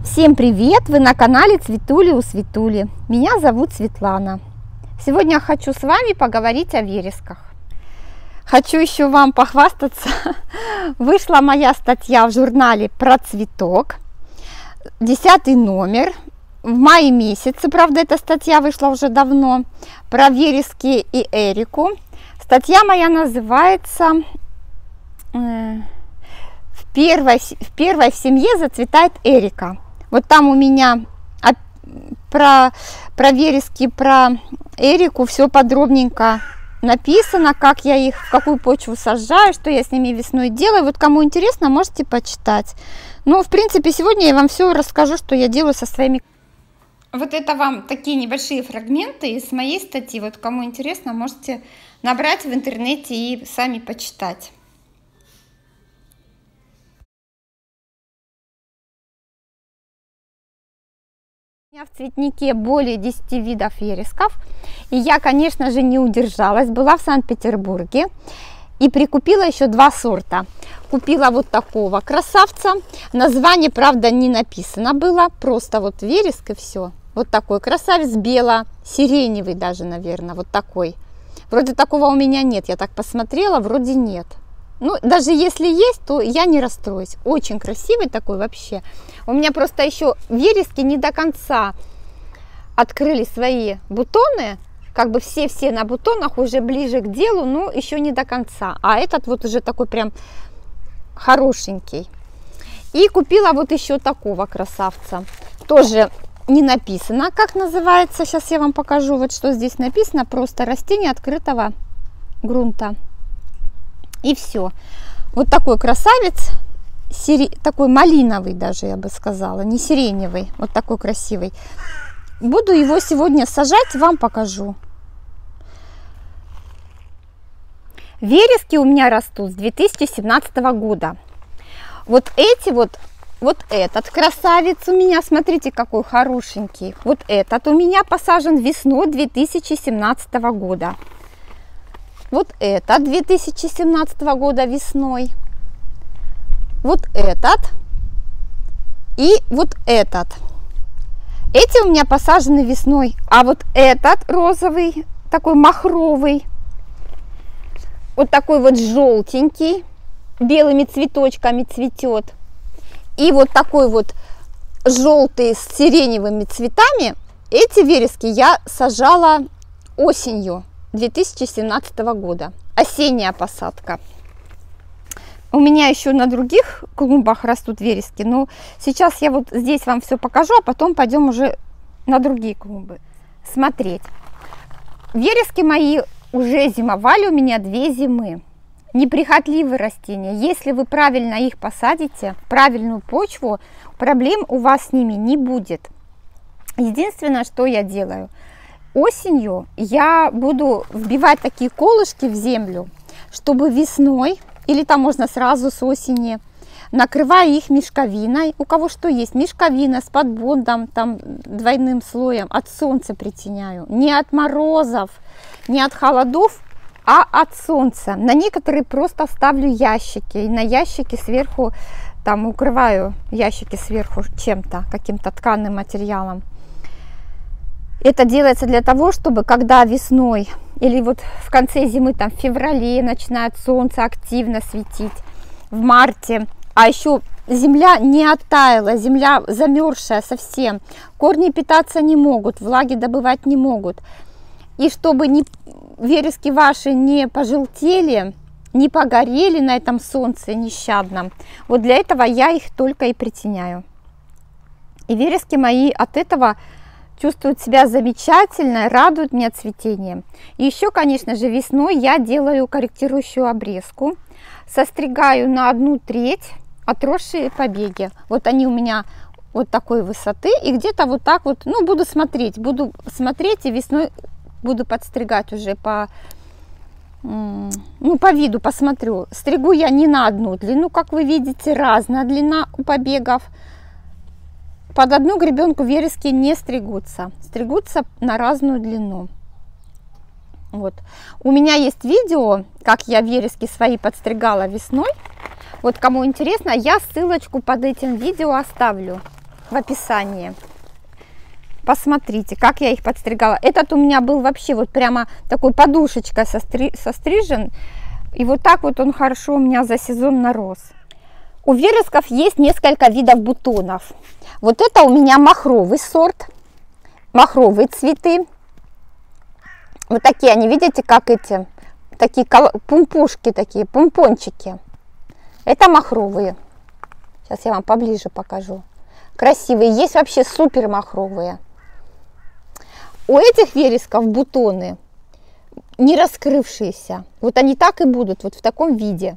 Всем привет! Вы на канале Цветули у Светули. Меня зовут Светлана. Сегодня я хочу с вами поговорить о вересках. Хочу еще вам похвастаться. Вышла моя статья в журнале «Про цветок». 10 номер. В мае месяце, правда, эта статья вышла уже давно. Про верески и эрику. Статья моя называется «В первой в семье зацветает эрика». Вот там у меня про верески, про эрику все подробненько написано, как я их, в какую почву сажаю, что я с ними весной делаю. Вот кому интересно, можете почитать. Ну, в принципе, сегодня я вам все расскажу, что я делаю со своими. Вот это вам такие небольшие фрагменты из моей статьи. Вот кому интересно, можете набрать в интернете и сами почитать. У меня в цветнике более 10 видов вересков, и я, конечно же, не удержалась, была в Санкт-Петербурге и прикупила еще 2 сорта. Купила вот такого красавца, название, правда, не написано было, просто вот вереск и все. Вот такой красавец, бело-сиреневый даже, наверное, вот такой. Вроде такого у меня нет, я так посмотрела, вроде нет. Ну, даже если есть, то я не расстроюсь. Очень красивый такой вообще. У меня просто еще верески не до конца открыли свои бутоны. Как бы все на бутонах, уже ближе к делу, но еще не до конца. А этот вот уже такой прям хорошенький. И купила вот еще такого красавца. Тоже не написано, как называется. Сейчас я вам покажу, вот что здесь написано. Просто растение открытого грунта. И все. Вот такой красавец, такой малиновый даже, я бы сказала, не сиреневый, вот такой красивый. Буду его сегодня сажать, вам покажу. Верески у меня растут с 2017 года. Вот эти вот этот красавец у меня, смотрите, какой хорошенький. Вот этот у меня посажен весной 2017 года. Вот этот 2017 года весной, вот этот и вот этот. Эти у меня посажены весной, а вот этот розовый, такой махровый, вот такой вот желтенький, белыми цветочками цветет. И вот такой вот желтый с сиреневыми цветами, эти верески я сажала осенью 2017 года. Осенняя посадка. У меня еще на других клумбах растут верески, но сейчас я вот здесь вам все покажу, а потом пойдем уже на другие клумбы смотреть. Верески мои уже зимовали у меня 2 зимы. Неприхотливые растения. Если вы правильно их посадите, в правильную почву, проблем у вас с ними не будет. Единственное, что я делаю, осенью я буду вбивать такие колышки в землю, чтобы весной, или там можно сразу с осени, накрываю их мешковиной. У кого что есть, мешковина с подбондом, там двойным слоем, от солнца притеняю. Не от морозов, не от холодов, а от солнца. На некоторые просто ставлю ящики, и на ящики сверху, там укрываю ящики сверху чем-то, каким-то тканым материалом. Это делается для того, чтобы когда весной или вот в конце зимы, там в феврале начинает солнце активно светить, в марте, а еще земля не оттаяла, земля замерзшая совсем, корни питаться не могут, влаги добывать не могут. И чтобы верески ваши не пожелтели, не погорели на этом солнце нещадном, вот для этого я их только и притеняю. И верески мои от этого чувствуют себя замечательно, радуют меня цветением. И еще, конечно же, весной я делаю корректирующую обрезку. Состригаю на 1/3 отросшие побеги. Вот они у меня вот такой высоты. И где-то вот так вот, ну, буду смотреть и весной буду подстригать уже по виду, посмотрю. Стригу я не на одну длину, как вы видите, разная длина у побегов. Под одну гребенку верески не стригутся, стригутся на разную длину. Вот. У меня есть видео, как я верески свои подстригала весной. Вот кому интересно, я ссылочку под этим видео оставлю. в описании. Посмотрите, как я их подстригала. Этот у меня был вообще вот прямо такой подушечкой сострижен. И вот так вот он хорошо у меня за сезон нарос. У вересков есть несколько видов бутонов. Вот это у меня махровый сорт, махровые цветы. Вот такие они, видите, как эти, такие пумпушки, такие помпончики. Это махровые. Сейчас я вам поближе покажу. Красивые. Есть вообще супер махровые. У этих вересков бутоны не раскрывшиеся. Вот они так и будут, вот в таком виде.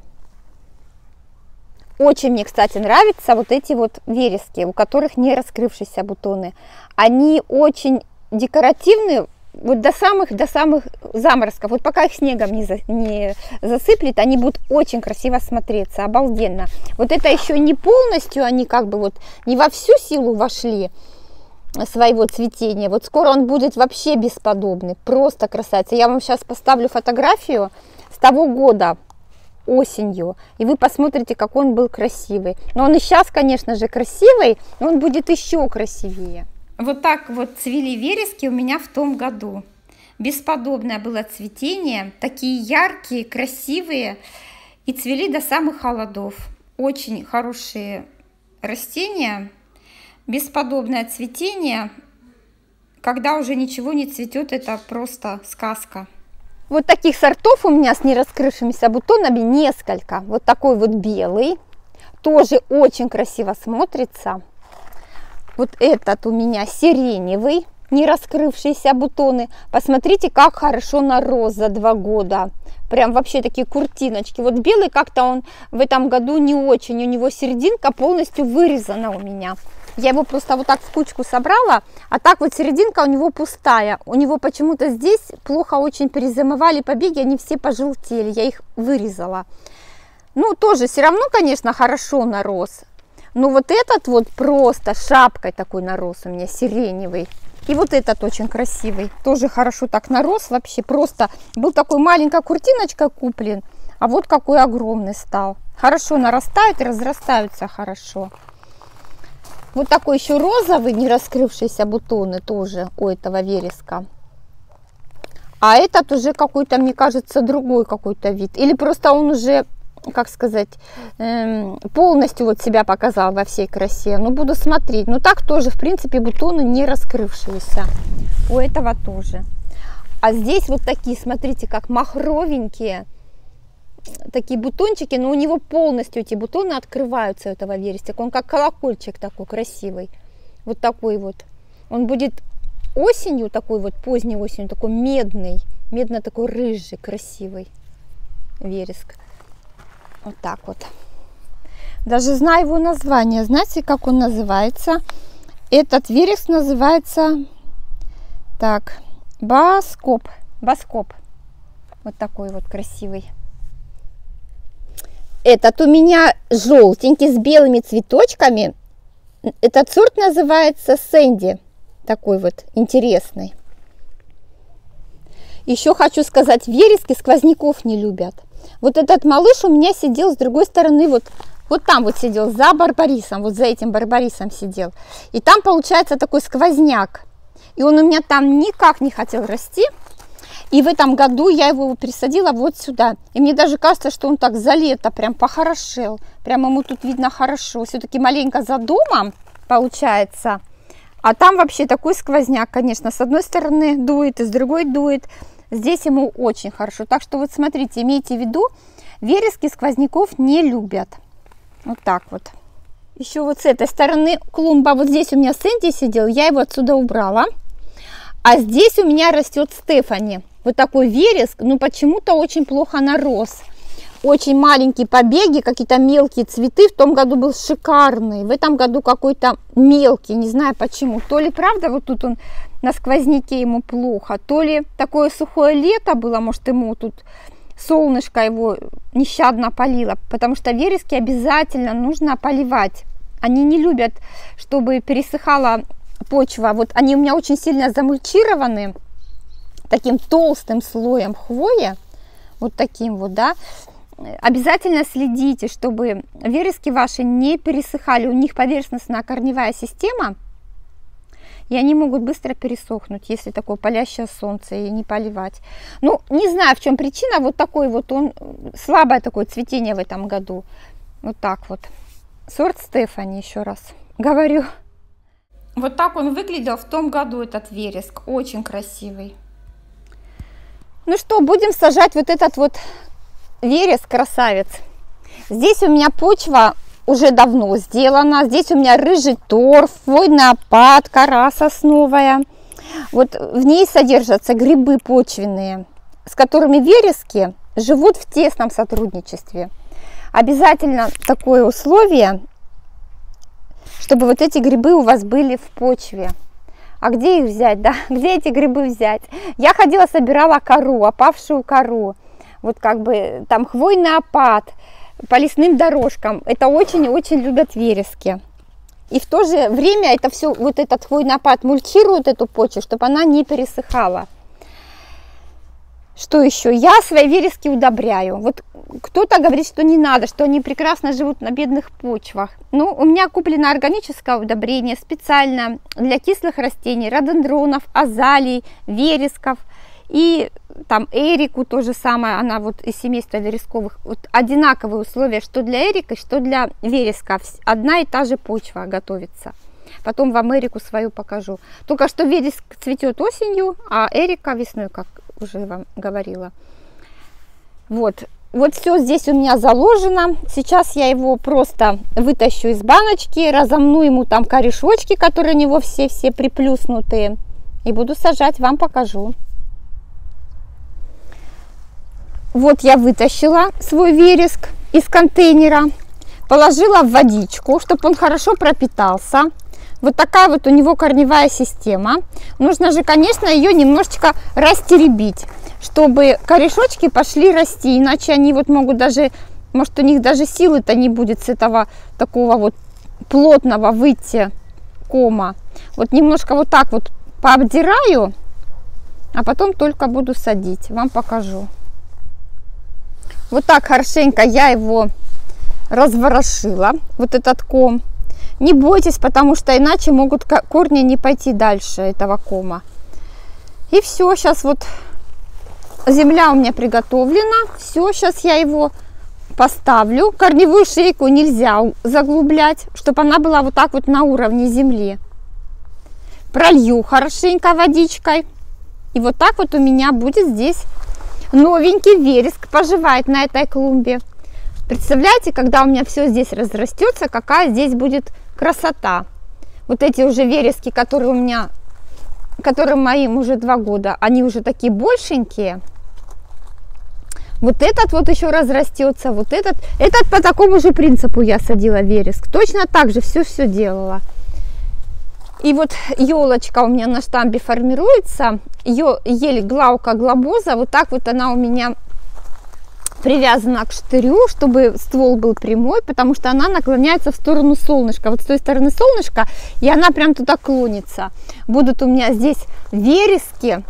Очень мне, кстати, нравятся вот эти вот верески, у которых не раскрывшиеся бутоны. Они очень декоративные, вот до самых заморозков. Вот пока их снегом не засыплет, они будут очень красиво смотреться, обалденно. Вот это еще не полностью, они как бы вот не во всю силу вошли своего цветения. Вот скоро он будет вообще бесподобный, просто красавица. Я вам сейчас поставлю фотографию с того года, осенью, и вы посмотрите, как он был красивый. Но он и сейчас, конечно же, красивый, но он будет еще красивее. Вот так вот цвели верески у меня в том году. Бесподобное было цветение, такие яркие, красивые, и цвели до самых холодов. Очень хорошие растения, бесподобное цветение. Когда уже ничего не цветет, это просто сказка. Вот таких сортов у меня с нераскрывшимися бутонами несколько. Вот такой вот белый, тоже очень красиво смотрится. Вот этот у меня сиреневый, не раскрывшиеся бутоны. Посмотрите, как хорошо нарос за 2 года. Прям вообще такие куртиночки. Вот белый как-то он в этом году не очень. У него серединка полностью вырезана у меня. Я его просто вот так в кучку собрала, а так вот серединка у него пустая. У него почему-то здесь плохо очень перезимовали побеги, они все пожелтели. Я их вырезала. Ну, тоже все равно, конечно, хорошо нарос. Но вот этот вот просто шапкой такой нарос у меня, сиреневый. И вот этот очень красивый. Тоже хорошо так нарос вообще. Просто был такой маленькая куртиночка куплен, а вот какой огромный стал. Хорошо нарастают и разрастаются хорошо. Вот такой еще розовый, не раскрывшиеся бутоны тоже у этого вереска. А этот уже какой-то, мне кажется, другой какой-то вид. Или просто он уже, как сказать, полностью вот себя показал во всей красе. Ну, буду смотреть. Но так тоже, в принципе, бутоны не раскрывшиеся. У этого тоже. А здесь вот такие, смотрите, как махровенькие. Такие бутончики, но у него полностью эти бутоны открываются, у этого вереска. Он как колокольчик такой красивый. Вот такой вот. Он будет осенью, такой вот поздней осенью, такой медный, медно такой рыжий, красивый вереск. Вот так вот. Даже знаю его название. Знаете, как он называется? Этот вереск называется так, баскоп. Баскоп. Вот такой вот красивый. Этот у меня желтенький с белыми цветочками. Этот сорт называется Сэнди. Такой вот интересный. Еще хочу сказать, верески сквозняков не любят. Вот этот малыш у меня сидел с другой стороны, вот там вот сидел, за барбарисом, вот за этим барбарисом сидел. И там получается такой сквозняк. И он у меня там никак не хотел расти. И в этом году я его пересадила вот сюда. И мне даже кажется, что он так за лето прям похорошел. Прям ему тут видно хорошо. Все-таки маленько за домом получается. А там вообще такой сквозняк, конечно. С одной стороны дует, и с другой дует. Здесь ему очень хорошо. Так что вот смотрите, имейте в виду, верески сквозняков не любят. Вот так вот. Еще вот с этой стороны клумба. Вот здесь у меня Сэнди сидел. Я его отсюда убрала. А здесь у меня растет Стефани. Вот такой вереск, но почему-то очень плохо нарос. Очень маленькие побеги, какие-то мелкие цветы. В том году был шикарный. В этом году какой-то мелкий, не знаю почему. То ли правда вот тут он на сквозняке ему плохо, то ли такое сухое лето было, может ему тут солнышко его нещадно палило. Потому что верески обязательно нужно поливать. Они не любят, чтобы пересыхала почва. Вот они у меня очень сильно замульчированы таким толстым слоем хвои, вот таким вот, да, обязательно следите, чтобы верески ваши не пересыхали. У них поверхностная корневая система, и они могут быстро пересохнуть, если такое палящее солнце и не поливать. Ну, не знаю, в чем причина. Вот такой вот он, слабое такое цветение в этом году. Вот так вот. Сорт Стефани, еще раз говорю. Вот так он выглядел в том году, этот вереск. Очень красивый. Ну что, будем сажать вот этот вот вереск, красавец. Здесь у меня почва уже давно сделана. Здесь у меня рыжий торф, хвойный опад, кора сосновая. Вот в ней содержатся грибы почвенные, с которыми верески живут в тесном сотрудничестве. Обязательно такое условие, чтобы вот эти грибы у вас были в почве. А где их взять, да? Где эти грибы взять? Я ходила, собирала кору, опавшую кору. Вот как бы там хвойный опад по лесным дорожкам. Это очень и очень любят верески. И в то же время это все, вот этот хвойный опад мульчирует эту почву, чтобы она не пересыхала. Что еще? Я свои верески удобряю. Вот кто-то говорит, что не надо, что они прекрасно живут на бедных почвах. Ну, у меня куплено органическое удобрение специально для кислых растений, рододендронов, азалий, вересков. И там эрику то же самое, она вот из семейства вересковых. Вот одинаковые условия, что для эрика, что для вереска. Одна и та же почва готовится. Потом вам эрику свою покажу. Только что вереск цветет осенью, а эрика весной, как уже вам говорила. Вот все здесь у меня заложено. Сейчас я его просто вытащу из баночки, разомну ему там корешочки, которые у него все приплюснутые, и буду сажать, вам покажу. Вот я вытащила свой вереск из контейнера, положила в водичку, чтобы он хорошо пропитался. Вот такая вот у него корневая система. Нужно же, конечно, ее немножечко растеребить, чтобы корешочки пошли расти, иначе они вот могут даже, может, у них даже силы-то не будет с этого такого вот плотного выйти кома. Вот немножко вот так вот пообдираю, а потом только буду садить, вам покажу. Вот так хорошенько я его разворошила, вот этот ком. Не бойтесь, потому что иначе могут корни не пойти дальше этого кома. И все, сейчас вот земля у меня приготовлена. Все, сейчас я его поставлю. Корневую шейку нельзя заглублять, чтобы она была вот так вот на уровне земли. Пролью хорошенько водичкой. И вот так вот у меня будет здесь новенький вереск поживать на этой клумбе. Представляете, когда у меня все здесь разрастется, какая здесь будет красота. Вот эти уже верески, которые у меня, которым моим уже 2 года, они уже такие большенькие. Вот этот вот еще разрастется, вот этот по такому же принципу я садила вереск. Точно так же все делала. И вот елочка у меня на штамбе формируется, ель Глаука глобоза, вот так вот она у меня привязана к штырю, чтобы ствол был прямой, потому что она наклоняется в сторону солнышка. Вот с той стороны солнышка, и она прям туда клонится. Будут у меня здесь верески.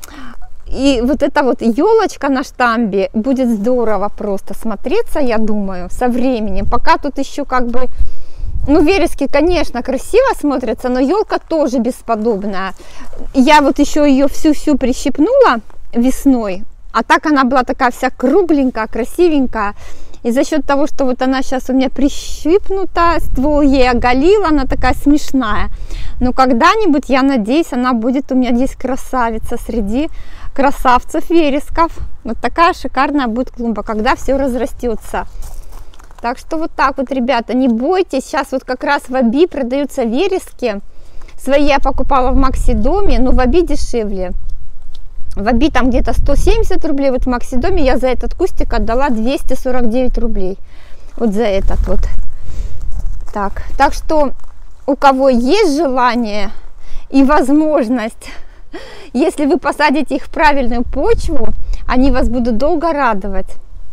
И вот эта вот елочка на штамбе будет здорово просто смотреться, я думаю, со временем. Пока тут еще как бы, ну, верески, конечно, красиво смотрятся, но елка тоже бесподобная. Я вот еще ее всю прищипнула весной. А так она была такая вся кругленькая, красивенькая. И за счет того, что вот она сейчас у меня прищипнута, ствол ей оголила, она такая смешная. Но когда-нибудь, я надеюсь, она будет у меня здесь красавица среди красавцев вересков. Вот такая шикарная будет клумба, когда все разрастется. Так что вот так вот, ребята, не бойтесь. Сейчас вот как раз в Оби продаются верески. Свои я покупала в Максидоме, но в Оби дешевле. В Оби там где-то 170 рублей, вот в Максидоме я за этот кустик отдала 249 рублей. Вот за этот вот. Так что у кого есть желание и возможность, если вы посадите их в правильную почву, они вас будут долго радовать.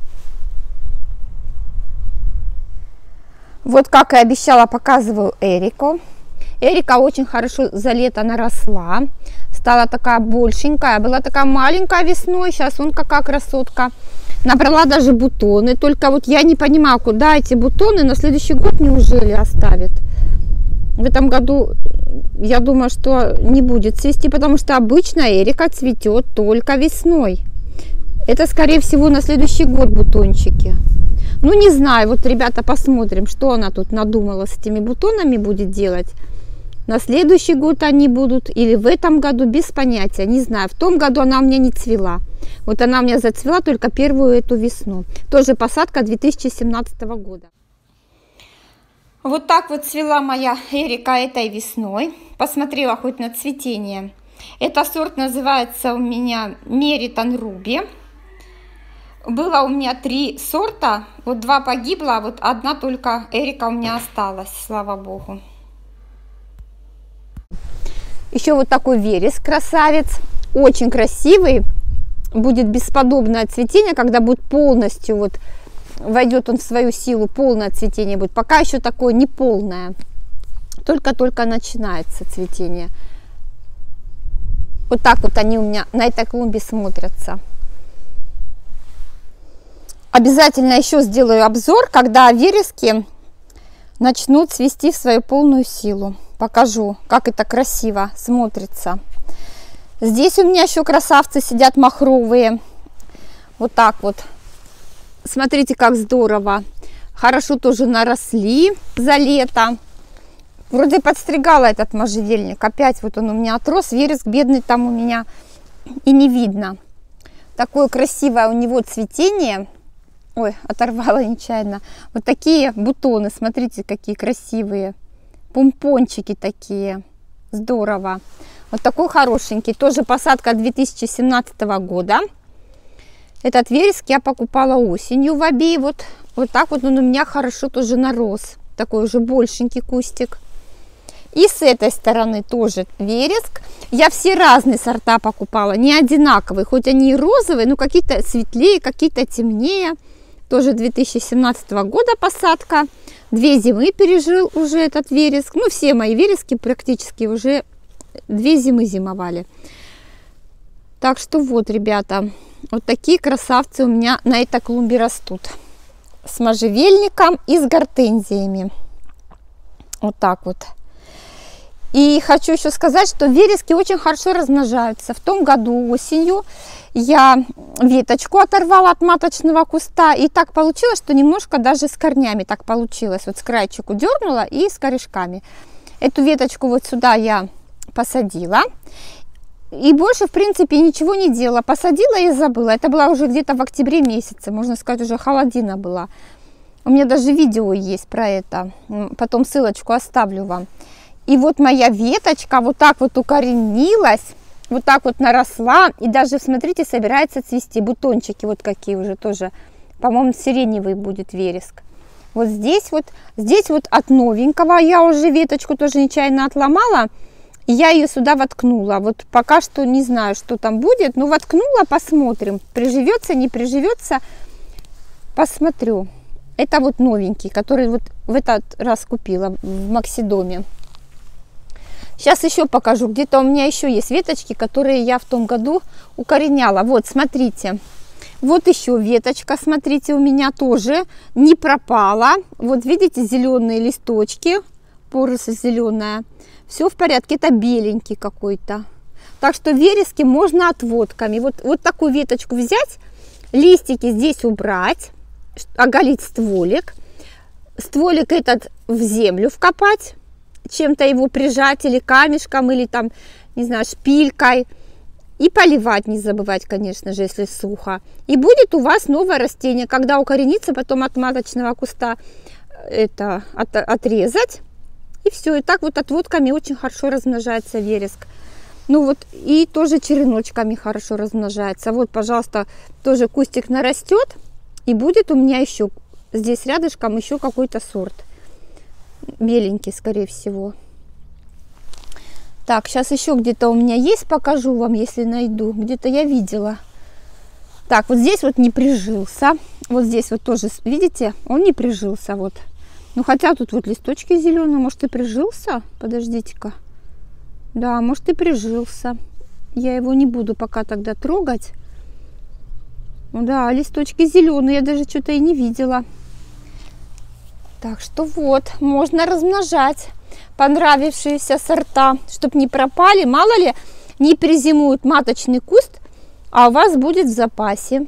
Вот как и обещала, показываю эрику. Эрика очень хорошо за лето наросла. Стала такая большенькая, была такая маленькая весной, сейчас он какая красотка. Набрала даже бутоны. Только вот я не понимаю, куда эти бутоны на следующий год неужели оставят. В этом году я думаю, что не будет цвести, потому что обычно эрика цветет только весной. Это, скорее всего, на следующий год бутончики. Ну, не знаю, вот, ребята, посмотрим, что она тут надумала с этими бутонами будет делать. На следующий год они будут или в этом году, без понятия, не знаю. В том году она у меня не цвела. Вот она у меня зацвела только первую эту весну. Тоже посадка 2017 года. Вот так вот цвела моя эрика этой весной. Посмотрела хоть на цветение. Это сорт называется у меня Meriton Ruby. Было у меня 3 сорта. Вот 2 погибло, а вот одна только эрика у меня осталась, слава богу. Еще вот такой вереск, красавец. Очень красивый. Будет бесподобное цветение, когда будет полностью вот войдет он в свою силу, полное цветение будет. Пока еще такое неполное. Только-только начинается цветение. Вот так вот они у меня на этой клумбе смотрятся. Обязательно еще сделаю обзор, когда верески начнут цвести в свою полную силу. Покажу, как это красиво смотрится. Здесь у меня еще красавцы сидят махровые. Вот так вот. Смотрите, как здорово. Хорошо тоже наросли за лето. Вроде подстригала этот можжевельник. Опять вот он у меня отрос. Вереск бедный там у меня и не видно. Такое красивое у него цветение. Ой, оторвала нечаянно. Вот такие бутоны. Смотрите, какие красивые. Помпончики такие. Здорово. Вот такой хорошенький. Тоже посадка 2017 года. Этот вереск я покупала осенью в Оби. Вот так вот он у меня хорошо тоже нарос. Такой уже большенький кустик. И с этой стороны тоже вереск. Я все разные сорта покупала, не одинаковые. Хоть они и розовые, но какие-то светлее, какие-то темнее. Тоже 2017 года посадка. 2 зимы пережил уже этот вереск. Ну, все мои верески практически уже 2 зимы зимовали. Так что вот, ребята, вот такие красавцы у меня на этой клумбе растут. С можжевельником и с гортензиями. Вот так вот. И хочу еще сказать, что верески очень хорошо размножаются. В том году осенью я веточку оторвала от маточного куста. И так получилось, что немножко даже с корнями так получилось. Вот с краечку дернула и с корешками. Эту веточку вот сюда я посадила. И больше, в принципе, ничего не делала. Посадила и забыла. Это было уже где-то в октябре месяце. Можно сказать, уже холодина была. У меня даже видео есть про это. Потом ссылочку оставлю вам. И вот моя веточка вот так вот укоренилась. Вот так вот наросла. И даже, смотрите, собирается цвести. Бутончики вот какие уже тоже. По-моему, сиреневый будет вереск. Вот здесь вот от новенького я уже веточку тоже нечаянно отломала. И я ее сюда воткнула. Вот пока что не знаю, что там будет. Но воткнула, посмотрим. Приживется, не приживется. Посмотрю. Это вот новенький, который вот в этот раз купила в Максидоме. Сейчас еще покажу. Где-то у меня еще есть веточки, которые я в том году укореняла. Вот, смотрите. Вот еще веточка, смотрите, у меня тоже не пропала. Вот видите, зеленые листочки. Поросль зеленая. Все в порядке. Это беленький какой-то. Так что верески можно отводками. Вот такую веточку взять, листики здесь убрать, оголить стволик. Стволик этот в землю вкопать. Чем-то его прижать или камешком, или там, не знаю, шпилькой. И поливать не забывать, конечно же, если сухо. И будет у вас новое растение. Когда укоренится, потом от маточного куста это отрезать. И все. И так вот отводками очень хорошо размножается вереск. Ну вот, и тоже череночками хорошо размножается. Вот, пожалуйста, тоже кустик нарастет. И будет у меня еще здесь рядышком еще какой-то сорт. Беленький, скорее всего. Так, сейчас еще где-то у меня есть, покажу вам, если найду. Где-то я видела. Так, вот здесь вот не прижился. Вот здесь вот тоже, видите, он не прижился. Вот. Ну, хотя тут вот листочки зеленые, может и прижился. Подождите-ка. Да, может и прижился. Я его не буду пока тогда трогать. Да, листочки зеленые, я даже что-то и не видела. Так что вот, можно размножать понравившиеся сорта, чтобы не пропали. Мало ли, не призимуют маточный куст, а у вас будет в запасе.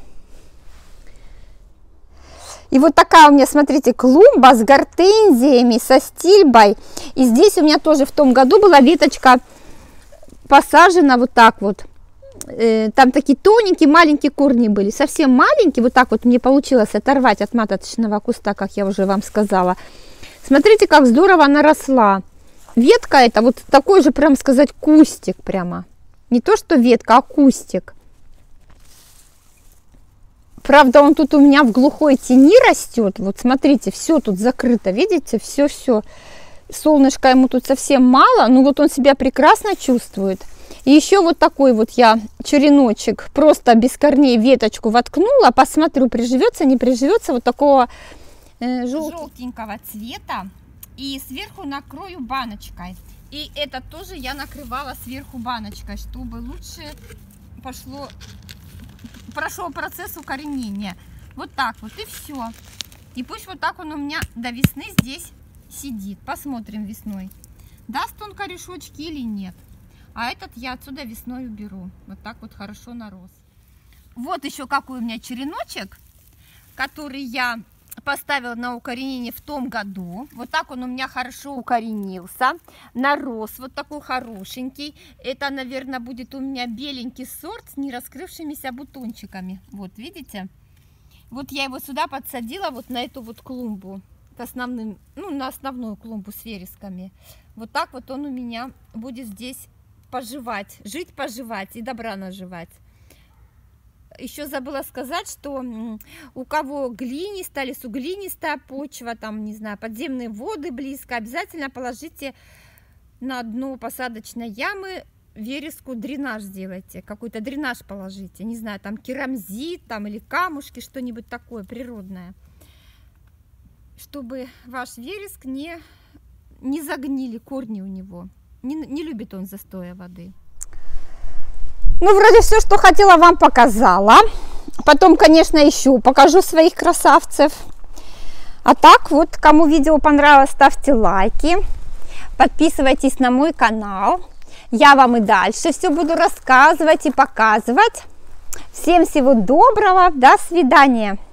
И вот такая у меня, смотрите, клумба с гортензиями, со стильбой. И здесь у меня тоже в том году была веточка посажена вот так вот. Там такие тоненькие, маленькие корни были, совсем маленькие. Вот так вот мне получилось оторвать от маточного куста, как я уже вам сказала. Смотрите, как здорово она росла. Ветка это вот такой же, прям сказать, кустик прямо. Не то, что ветка, а кустик. Правда, он тут у меня в глухой тени растет. Вот смотрите, все тут закрыто, видите, все. Солнышка ему тут совсем мало, но вот он себя прекрасно чувствует. И еще вот такой вот я череночек, просто без корней веточку воткнула, посмотрю, приживется, не приживется, вот такого желтенького цвета. И сверху накрою баночкой. И это тоже я накрывала сверху баночкой, чтобы лучше прошел процесс укоренения. Вот так вот и все. И пусть вот так он у меня до весны здесь сидит. Посмотрим весной, даст он корешочки или нет. А этот я отсюда весной уберу. Вот так вот хорошо нарос. Вот еще какой у меня череночек, который я поставила на укоренение в том году. Вот так он у меня хорошо укоренился. Нарос вот такой хорошенький. Это, наверное, будет у меня беленький сорт с не раскрывшимися бутончиками. Вот, видите? Вот я его сюда подсадила, вот на эту вот клумбу. К основным, ну, на основную клумбу с вересками. Вот так вот он у меня будет здесь поживать, жить-поживать и добра наживать. Еще забыла сказать, что у кого глинистая, лесоглинистая почва, там, не знаю, подземные воды близко, обязательно положите на дно посадочной ямы вереску, дренаж сделайте, какой-то дренаж положите, не знаю, там керамзит, там или камушки, что-нибудь такое природное, чтобы ваш вереск не загнили корни у него. Не любит он застоя воды. Ну, вроде все, что хотела, вам показала. Потом, конечно, еще покажу своих красавцев. А так вот, кому видео понравилось, ставьте лайки. Подписывайтесь на мой канал. Я вам и дальше все буду рассказывать и показывать. Всем всего доброго. До свидания.